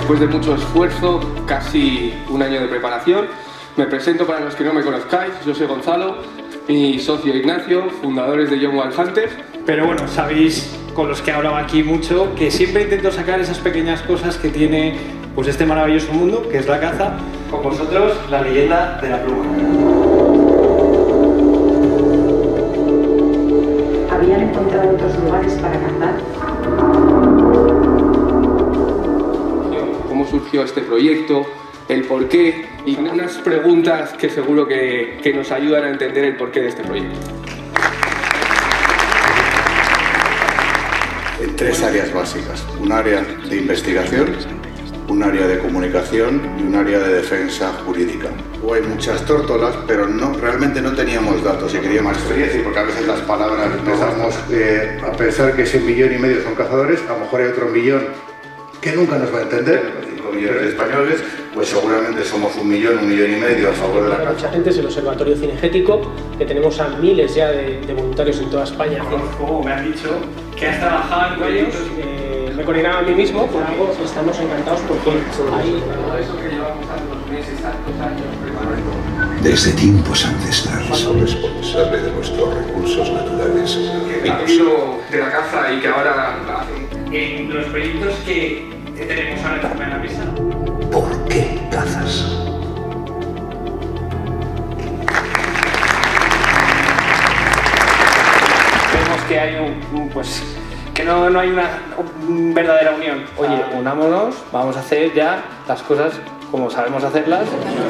Después de mucho esfuerzo, casi un año de preparación, me presento para los que no me conozcáis. Yo soy Gonzalo, mi socio Ignacio, fundadores de Young Wild Hunters. Pero bueno, sabéis, con los que he hablado aquí mucho, que siempre intento sacar esas pequeñas cosas que tiene pues este maravilloso mundo, que es la caza. Con vosotros, la leyenda de la pluma. ¿Habían encontrado otros lugares para cazar? ¿Cómo surgió este proyecto? El porqué y unas preguntas que seguro que nos ayudan a entender el porqué de este proyecto. En tres áreas básicas: un área de investigación, un área de comunicación y un área de defensa jurídica. Hay muchas tórtolas, pero realmente no teníamos datos y queríamos experiencia, porque a veces las palabras empezamos a pensar que ese 1,5 millones son cazadores, a lo mejor hay otro 1 millón que nunca nos va a entender, 5 millones de españoles, pues seguramente somos 1 millón, 1,5 millones a favor de la caza. Mucha gente es el Observatorio Cinegético, que tenemos a miles ya de voluntarios en toda España. Como me han dicho que has trabajado en proyectos. Me coordinaba a mí mismo, por algo estamos encantados porque ahí... Desde tiempos ancestrales. Son responsables de nuestros recursos naturales. El camino de la caza y que ahora la hacen. En los proyectos que tenemos ahora encima de la mesa. ¿Por qué cazas? Vemos que hay que no hay una verdadera unión. Oye, unámonos, vamos a hacer ya las cosas como sabemos hacerlas.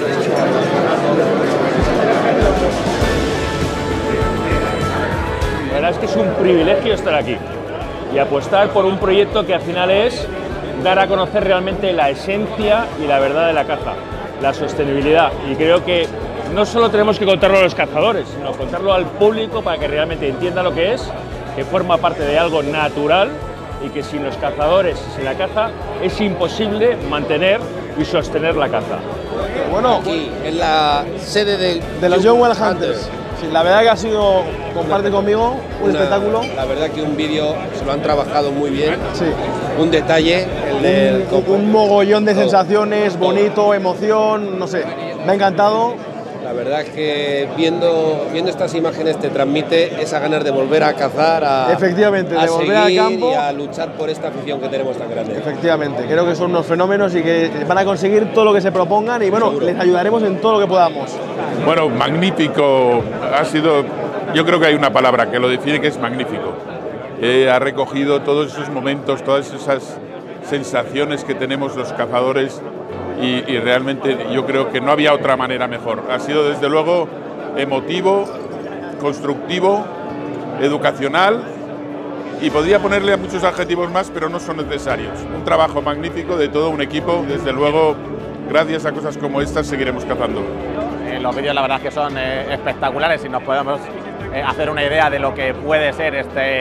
La verdad es que es un privilegio estar aquí y apostar por un proyecto que al final es dar a conocer realmente la esencia y la verdad de la caza, la sostenibilidad. Y creo que no solo tenemos que contarlo a los cazadores, sino contarlo al público para que realmente entienda lo que es, que forma parte de algo natural y que sin los cazadores y sin la caza es imposible mantener y sostener la caza. Bueno, aquí en la sede de los Young Wild Hunters. Sí, la verdad que ha sido, comparte conmigo, un espectáculo. La verdad que un vídeo se lo han trabajado muy bien. Sí. Un detalle, un mogollón de sensaciones, bonito, emoción, no sé, me ha encantado. La verdad es que viendo estas imágenes te transmite esa ganas de volver a cazar, efectivamente, de volver al campo y a luchar por esta afición que tenemos tan grande. Efectivamente, creo que son unos fenómenos y que van a conseguir todo lo que se propongan y bueno, seguro, les ayudaremos en todo lo que podamos. Bueno, magnífico ha sido, yo creo que hay una palabra que lo define, que es magnífico. Ha recogido todos esos momentos, todas esas sensaciones que tenemos los cazadores. Y realmente yo creo que no había otra manera mejor. Ha sido desde luego emotivo, constructivo, educacional y podría ponerle a muchos adjetivos más, pero no son necesarios. Un trabajo magnífico de todo un equipo. Desde luego, gracias a cosas como estas seguiremos cazando. Los vídeos la verdad es que son espectaculares y nos podemos hacer una idea de lo que puede ser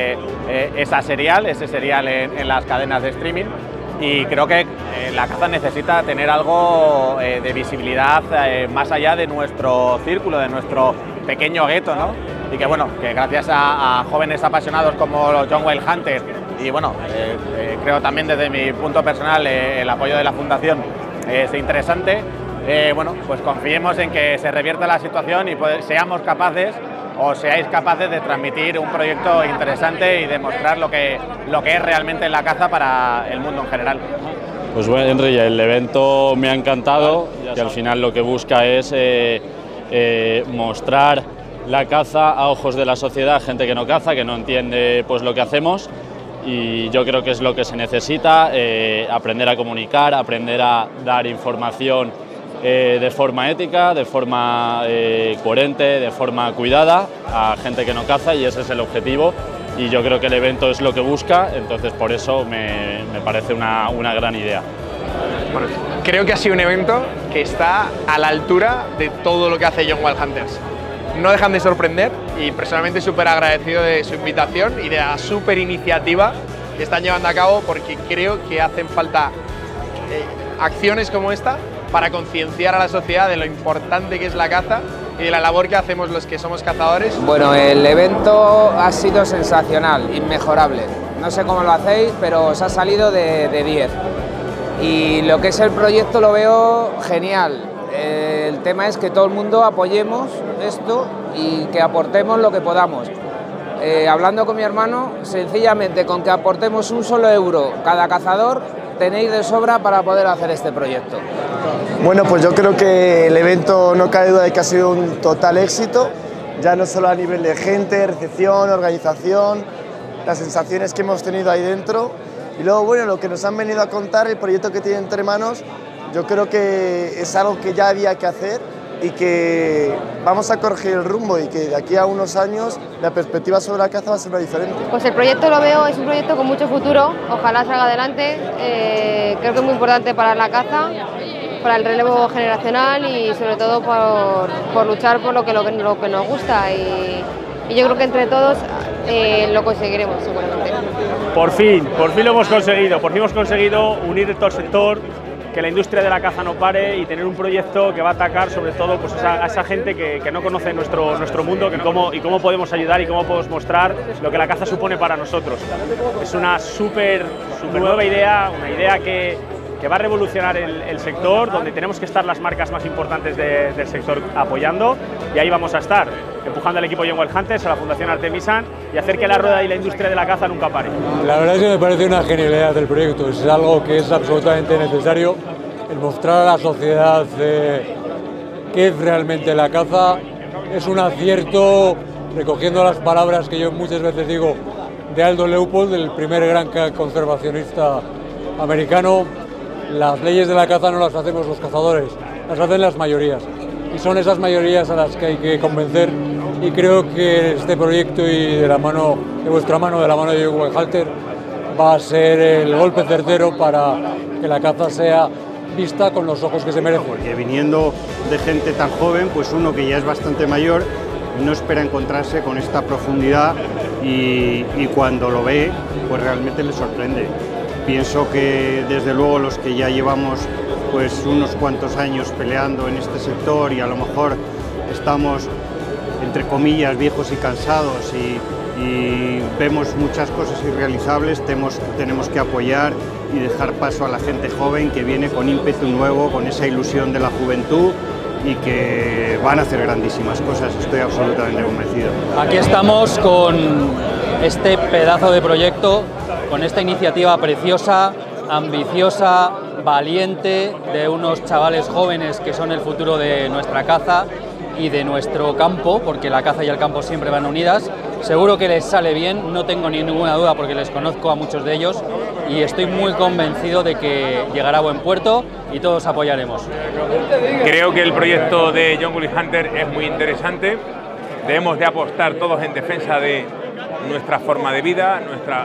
ese serial en las cadenas de streaming. Y creo que la caza necesita tener algo de visibilidad más allá de nuestro círculo, de nuestro pequeño gueto, ¿no? Y que bueno, que gracias a jóvenes apasionados como los Young Wild Hunters y bueno, creo también desde mi punto personal el apoyo de la Fundación es interesante. Bueno, pues confiemos en que se revierta la situación y seamos capaces o seáis capaces de transmitir un proyecto interesante y demostrar lo que es realmente la caza para el mundo en general. Pues bueno, Henry, el evento me ha encantado, que al final lo que busca es mostrar la caza a ojos de la sociedad, gente que no caza, que no entiende pues lo que hacemos, y yo creo que es lo que se necesita, aprender a comunicar, aprender a dar información de forma ética, de forma coherente, de forma cuidada a gente que no caza, y ese es el objetivo y yo creo que el evento es lo que busca, entonces por eso me parece una gran idea. Bueno, creo que ha sido un evento que está a la altura de todo lo que hace Young Wild Hunters. No dejan de sorprender y personalmente súper agradecido de su invitación y de la súper iniciativa que están llevando a cabo, porque creo que hacen falta acciones como esta para concienciar a la sociedad de lo importante que es la caza y de la labor que hacemos los que somos cazadores. Bueno, el evento ha sido sensacional, inmejorable. No sé cómo lo hacéis, pero os ha salido de 10. Y lo que es el proyecto lo veo genial. El tema es que todo el mundo apoyemos esto y que aportemos lo que podamos. Hablando con mi hermano, sencillamente con que aportemos un solo euro cada cazador, tenéis de sobra para poder hacer este proyecto. Bueno, pues yo creo que el evento no cabe duda de que ha sido un total éxito, ya no solo a nivel de gente, recepción, organización, las sensaciones que hemos tenido ahí dentro y luego, bueno, lo que nos han venido a contar, el proyecto que tienen entre manos, yo creo que es algo que ya había que hacer y que vamos a corregir el rumbo y que de aquí a unos años la perspectiva sobre la caza va a ser muy diferente. Pues el proyecto lo veo, es un proyecto con mucho futuro, ojalá salga adelante, creo que es muy importante para la caza, para el relevo generacional y sobre todo por luchar por lo que nos gusta y yo creo que entre todos lo conseguiremos seguramente. Por fin lo hemos conseguido unir todo el sector, que la industria de la caza no pare y tener un proyecto que va a atacar sobre todo pues, a esa gente que no conoce nuestro mundo y cómo podemos ayudar y cómo podemos mostrar lo que la caza supone para nosotros. Es una súper nueva idea, una idea que va a revolucionar el sector, donde tenemos que estar las marcas más importantes del sector apoyando y ahí vamos a estar, empujando al equipo Young Wild Hunters, a la Fundación Artemisan y hacer que la rueda y la industria de la caza nunca pare. La verdad es que me parece una genialidad del proyecto, es algo que es absolutamente necesario, el mostrar a la sociedad qué es realmente la caza, es un acierto, recogiendo las palabras que yo muchas veces digo de Aldo Leopold, el primer gran conservacionista americano. Las leyes de la caza no las hacemos los cazadores, las hacen las mayorías y son esas mayorías a las que hay que convencer y creo que este proyecto y de vuestra mano, de la mano de Young Wild Hunters, va a ser el golpe certero para que la caza sea vista con los ojos que se merece. Porque viniendo de gente tan joven, pues uno que ya es bastante mayor no espera encontrarse con esta profundidad y cuando lo ve, pues realmente le sorprende. Pienso que desde luego los que ya llevamos pues unos cuantos años peleando en este sector y a lo mejor estamos entre comillas viejos y cansados y vemos muchas cosas irrealizables, tenemos que apoyar y dejar paso a la gente joven que viene con ímpetu nuevo, con esa ilusión de la juventud y que van a hacer grandísimas cosas, estoy absolutamente convencido. Aquí estamos con este pedazo de proyecto, con esta iniciativa preciosa, ambiciosa, valiente, de unos chavales jóvenes que son el futuro de nuestra caza y de nuestro campo, porque la caza y el campo siempre van unidas. Seguro que les sale bien, no tengo ninguna duda porque les conozco a muchos de ellos y estoy muy convencido de que llegará a buen puerto y todos apoyaremos. Creo que el proyecto de Young Wild Hunters es muy interesante, debemos de apostar todos en defensa de nuestra forma de vida,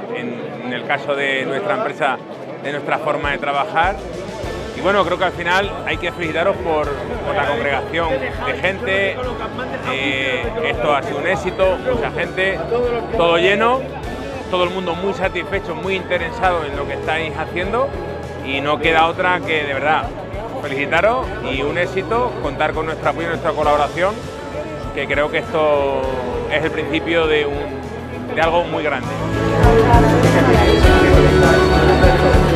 en el caso de nuestra empresa, de nuestra forma de trabajar. Y bueno, creo que al final hay que felicitaros por la congregación de gente. Esto ha sido un éxito, mucha gente, todo lleno, todo el mundo muy satisfecho, muy interesado en lo que estáis haciendo y no queda otra que de verdad felicitaros y un éxito, contar con nuestro apoyo y nuestra colaboración, que creo que esto es el principio de algo muy grande.